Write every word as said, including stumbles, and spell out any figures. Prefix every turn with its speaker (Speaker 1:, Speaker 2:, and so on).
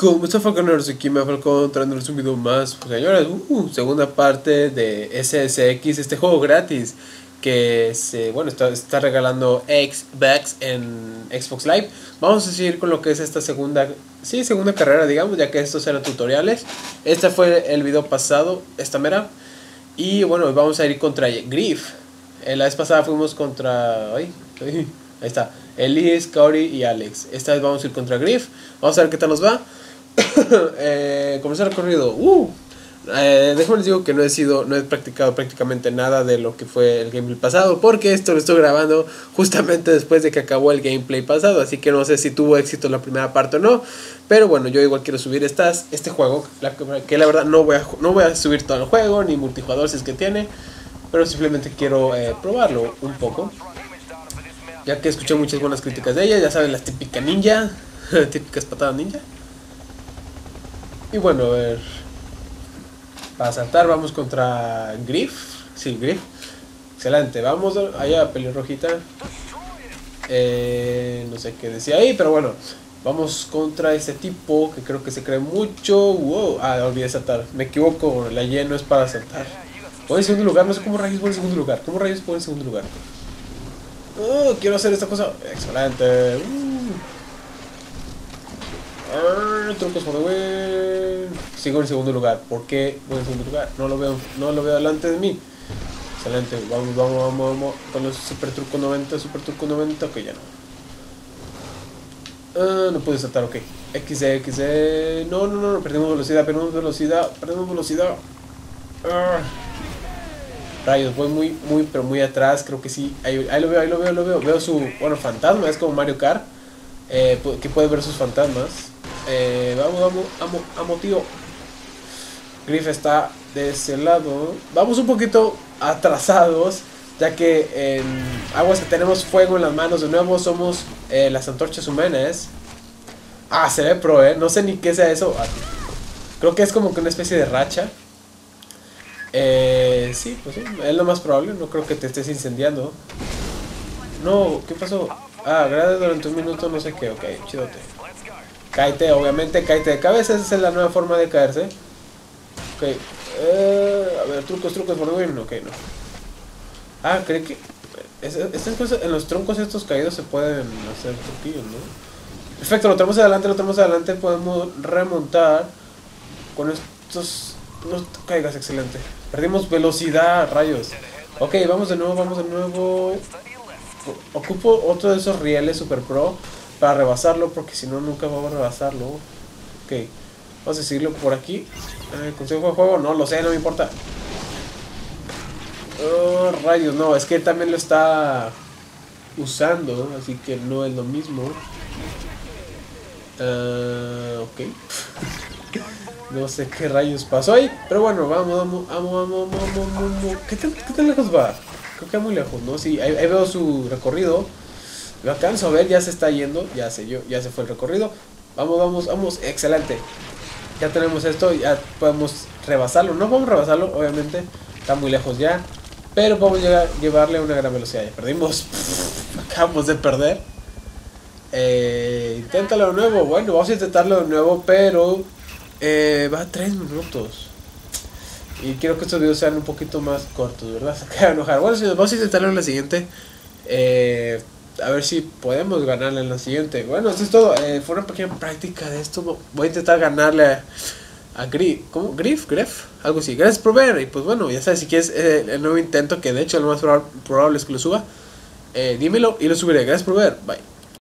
Speaker 1: Mustafa Gunners aquí me Falcón trayéndoles un video más, pues, señores, uh, segunda parte de S S X, este juego gratis que se, bueno, está, está regalando Xbox en Xbox Live. Vamos a seguir con lo que es esta segunda, sí, segunda carrera, digamos, ya que estos eran tutoriales. Este fue el video pasado, esta mera. Y bueno, vamos a ir contra Griff. Eh, la vez pasada fuimos contra, ay, ay, ahí está, Elise, Cory y Alex. Esta vez vamos a ir contra Griff. Vamos a ver qué tal nos va. eh, comenzar el recorrido. Uh, eh, déjame les digo que no he sido, no he practicado prácticamente nada de lo que fue el gameplay pasado, porque esto lo estoy grabando justamente después de que acabó el gameplay pasado, así que no sé si tuvo éxito la primera parte o no. Pero bueno, yo igual quiero subir estas, este juego, la, que la verdad no voy a, no voy a subir todo el juego, ni multijugador si es que tiene, pero simplemente quiero eh, probarlo un poco, ya que escuché muchas buenas críticas de ella. Ya saben, las típicas ninja, típicas patadas ninja. Y bueno, a ver, para saltar vamos contra Griff. Sí, Griff. Excelente, vamos allá, pelirrojita. Eh, no sé qué decía ahí, pero bueno, vamos contra este tipo que creo que se cree mucho. Wow, ah, olvidé saltar, me equivoco, la Y no es para saltar. Voy en segundo lugar, no sé cómo rayos voy en segundo lugar. ¿Cómo rayos voy en segundo lugar? Oh, quiero hacer esta cosa. Excelente. Uh. Ah, trucos for the win. Sigo en segundo lugar. ¿Por qué voy en segundo lugar? No lo veo, no lo veo delante de mí. Excelente. Vamos, vamos, vamos, vamos. Con los super truco noventa, super truco noventa. Ok, ya no. Ah, no pude saltar, ok. X D, X D. No, no, no, no. Perdimos velocidad, perdimos velocidad, perdimos velocidad. Ah. Rayos, voy muy, muy, pero muy atrás. Creo que sí. Ahí, ahí lo veo, ahí lo veo, lo veo. Veo su, bueno, fantasma. Es como Mario Kart. Eh, que puede ver sus fantasmas. Eh, vamos, vamos, amo, amo, tío. Griff está de ese lado. Vamos un poquito atrasados, ya que en aguas que tenemos fuego en las manos. De nuevo somos eh, las antorchas humanas. Ah, se ve pro, eh. No sé ni qué sea eso. Ah, creo que es como que una especie de racha. Eh, sí, pues sí, es lo más probable. No creo que te estés incendiando. No, ¿qué pasó? Ah, gracias durante un minuto, no sé qué. Ok, chidote. Cáete, obviamente, cáete de cabeza. Esa es la nueva forma de caerse. Ok, eh, a ver, trucos, trucos por win. Ok, no. Ah, creo que estas cosas, en los troncos estos caídos se pueden hacer truquillos, ¿no? Perfecto, lo tenemos adelante, lo tenemos adelante. Podemos remontar con estos. No caigas, excelente. Perdimos velocidad, rayos. Ok, vamos de nuevo, vamos de nuevo. Ocupo otro de esos rieles super pro para rebasarlo, porque si no nunca vamos a rebasarlo. Ok, vamos a seguirlo por aquí. eh, ¿Consejo de juego? No lo sé, no me importa. Oh, rayos, no, es que él también lo está usando, así que no es lo mismo. uh, Ok. No sé qué rayos pasó ahí, pero bueno, vamos, vamos, vamos, vamos, vamos, vamos. ¿Qué tan, qué tan lejos va? Creo que muy lejos, ¿no? Sí, ahí, ahí veo su recorrido. Lo alcanzo a ver, ya se está yendo. Ya se, yo, ya se fue el recorrido. Vamos, vamos, vamos, excelente. Ya tenemos esto, ya podemos rebasarlo. No podemos rebasarlo, obviamente. Está muy lejos ya. Pero podemos llegar, llevarle una gran velocidad. Ya perdimos. Acabamos de perder. Eh, inténtalo de nuevo. Bueno, vamos a intentarlo de nuevo, pero eh, va a tres minutos. Y quiero que estos videos sean un poquito más cortos, ¿verdad? Se queda enojar. Bueno, si nos vamos a intentarlo en la siguiente. Eh, a ver si podemos ganarle en la siguiente. Bueno, esto es todo. Eh, fue una pequeña práctica de esto. Voy a intentar ganarle a, a Griff. ¿Cómo? ¿Griff? ¿Griff? Algo así. Gracias por ver. Y pues bueno, ya sabes, si quieres eh, el nuevo intento, que de hecho lo más probable es que lo suba, eh, dímelo y lo subiré. Gracias por ver. Bye.